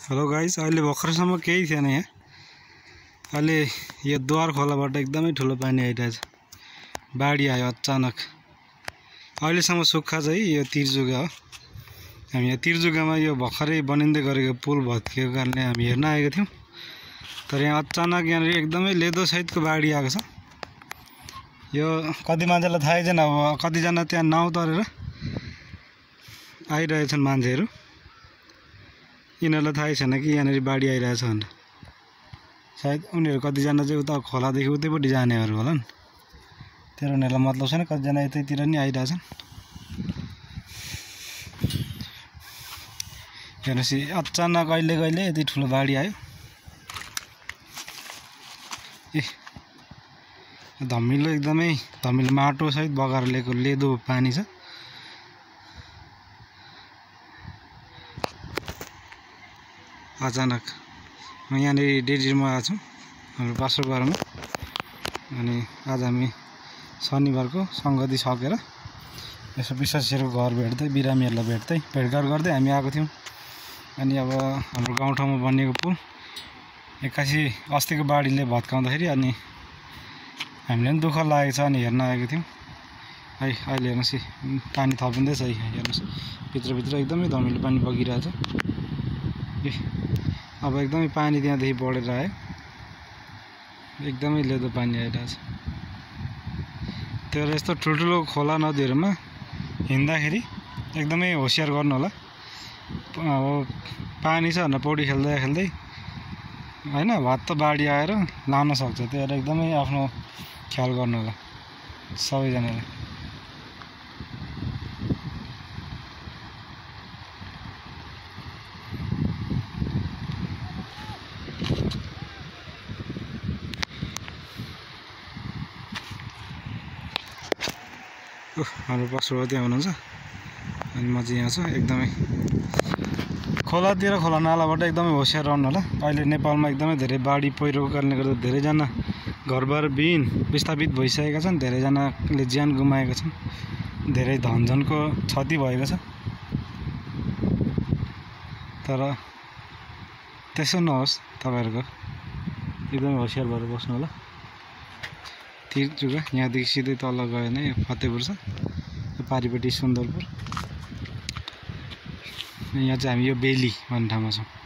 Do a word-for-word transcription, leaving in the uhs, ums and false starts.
Hello guys, अहिले भर्खरसम्म केही थिएन यहाँ। अहिले यो द्वार खोलाबाट एकदमै ठुलो पानी आइरहेछ। बाढी आयो अचानक। अहिलेसम्म सुक्खा चाहिँ यो तिरजुगा हो। हामी यहाँ तिरजुगामा यो भर्खरै बनिँदै गरेको पुल भत्किएको कारणले हामी हेर्न आएका थियौँ। तर यहाँ अचानक यहाँनिर एकदमै लेदो सहितको बाढी आएको छ। यो कति मान्छेलाई थाहै छैन। अब कतिजना त्यहाँ नाउ तरेर आइरहेछन् मान्छेहरू। यिनीहरूलाई थाहै छैन कि यहाँनिर बाढी आइरहेछ भनेर। सायद उनीहरू कतिजना चाहिँ उता खोलादेखि उतैपट्टि जानेहरू होला नि। तर उनीहरूलाई मतलब छैन, कतिजना यतैतिर नि आइरहेछन्। हेर्नुहोस्, अचानक कहिले कहिले यति ठुलो बाढी आयो। ए धमिलो, एकदमै धमिलो माटो सहित बगाएर ल्याएको लेदो पानी छ। अचानक म यहाँनिर डेढिरमा आएको छु, हाम्रो पास्टरघरमा। अनि आज हामी शनिबारको सङ्गति सकेर यसो विश्वासीहरूको घर भेट्दै, बिरामीहरूलाई भेट्दै भेटघाट गर्दै हामी आएको थियौँ। अनि अब हाम्रो गाउँठाउँमा बनिएको पुल एक्कासी अस्तिको बाढीले भत्काउँदाखेरि अनि हामीले पनि दुःख लागेको छ, अनि हेर्न आएको थियौँ। है अहिले हेर्नुहोस्, पानी थपिँदैछ। हेर्नुहोस्, भित्रभित्र एकदमै धमिलो पानी बगिरहेछ। ए अब एकदमै पानी त्यहाँदेखि बढेर आयो। एकदमै लेदो पानी आइरहेछ। तर यस्तो ठुल्ठुलो खोला नदीहरूमा हिँड्दाखेरि एकदमै होसियार गर्नु होला। अब पानी छ भनेर पौडी खेल्दै खेल्दै होइन, भत्त बाढी आएर लान सक्छ। त्यही भएर एकदमै आफ्नो ख्याल गर्नु होला सबैजनाले। हाम्रो पास्टर त्यहाँ हुनुहुन्छ, अनि म चाहिँ यहाँ छु। एकदमै खोलातिर, खोला नालाबाट एकदमै होसियार रहनु होला। अहिले नेपालमा एकदमै धेरै बाढी पहिरोको कारणले गर्दा धेरैजना घरबार विहीन विस्थापित भइसकेका छन्। धेरैजनाले ज्यान गुमाएका छन्। धेरै धनजनको क्षति भएको छ। तर त्यसो नहोस्, तपाईँहरूको एकदमै होसियार भएर बस्नु होला। तिरजुगा यहाँदेखि सिधै तल गयो भने फतेहपुर छ, पारिपट्टि सुन्दरपुर। यहाँ चाहिँ हामी यो बेली भन्ने ठाउँमा छौँ।